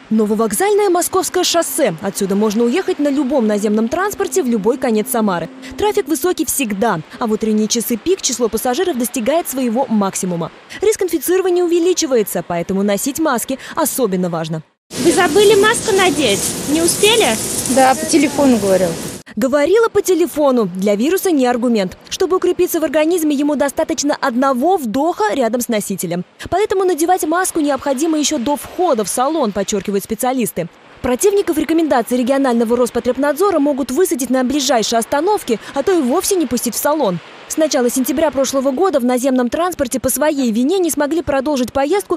Нововокзальное Московское шоссе. Отсюда можно уехать на любом наземном транспорте в любой конец Самары. Трафик высокий всегда, а в утренние часы пик число пассажиров достигает своего максимума. Риск инфицирования увеличивается, поэтому носить маски особенно важно. Вы забыли маску надеть? Не успели? Да, по телефону говорил. Говорила по телефону. Для вируса не аргумент. Чтобы укрепиться в организме, ему достаточно одного вдоха рядом с носителем. Поэтому надевать маску необходимо еще до входа в салон, подчеркивают специалисты. Противников рекомендаций регионального Роспотребнадзора могут высадить на ближайшей остановке, а то и вовсе не пустить в салон. С начала сентября прошлого года в наземном транспорте по своей вине не смогли продолжить поездку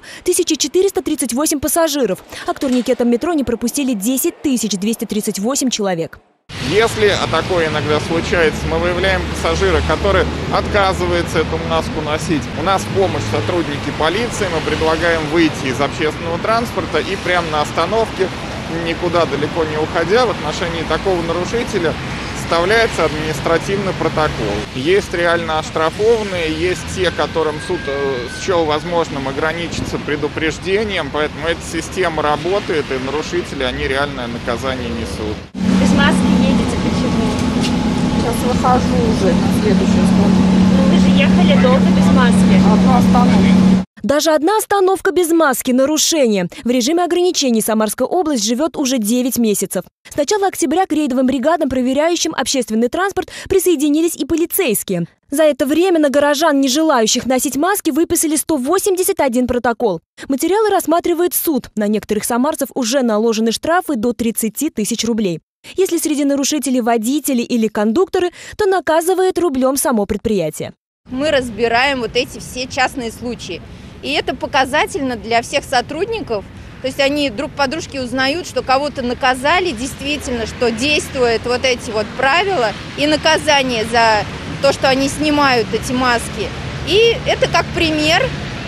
1438 пассажиров, а к турникетам метро не пропустили 10 238 человек. Если такое иногда случается, мы выявляем пассажира, который отказывается эту маску носить. У нас в помощь сотрудники полиции, мы предлагаем выйти из общественного транспорта и прямо на остановке, никуда далеко не уходя, в отношении такого нарушителя составляется административный протокол. Есть реально оштрафованные, есть те, которым суд счел возможным ограничиться предупреждением, поэтому эта система работает, и нарушители, они реальное наказание несут. Без маски едете, почему? Сейчас выхожу уже на следующую остановку. Вы же ехали долго без маски. Одну остановку. Даже одна остановка без маски – нарушение. В режиме ограничений Самарская область живет уже 9 месяцев. С начала октября к рейдовым бригадам, проверяющим общественный транспорт, присоединились и полицейские. За это время на горожан, не желающих носить маски, выписали 181 протокол. Материалы рассматривает суд. На некоторых самарцев уже наложены штрафы до 30 тысяч рублей. Если среди нарушителей водители или кондукторы, то наказывает рублем само предприятие. Мы разбираем вот эти все частные случаи. И это показательно для всех сотрудников. То есть они друг по дружке узнают, что кого-то наказали действительно, что действуют вот эти вот правила и наказание за то, что они снимают эти маски. И это как пример.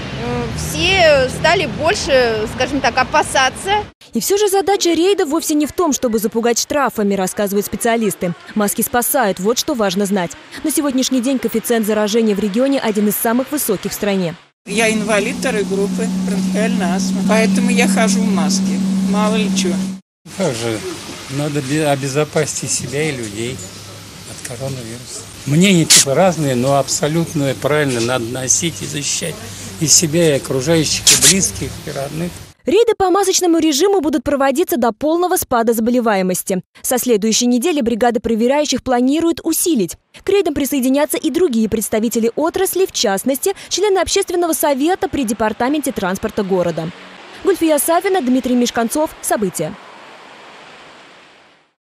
Все стали больше, скажем так, опасаться. И все же задача рейда вовсе не в том, чтобы запугать штрафами, рассказывают специалисты. Маски спасают, вот что важно знать. На сегодняшний день коэффициент заражения в регионе один из самых высоких в стране. Я инвалид второй группы, бронхиальная астма, поэтому я хожу в маске, мало ли что. Как же, надо обезопасить себя и людей от коронавируса. Мнения типа разные, но абсолютно правильно надо носить и защищать и себя, и окружающих, и близких, и родных. Рейды по масочному режиму будут проводиться до полного спада заболеваемости. Со следующей недели бригады проверяющих планируют усилить. К рейдам присоединятся и другие представители отрасли, в частности, члены общественного совета при департаменте транспорта города. Гульфия Савина, Дмитрий Мишканцов. События.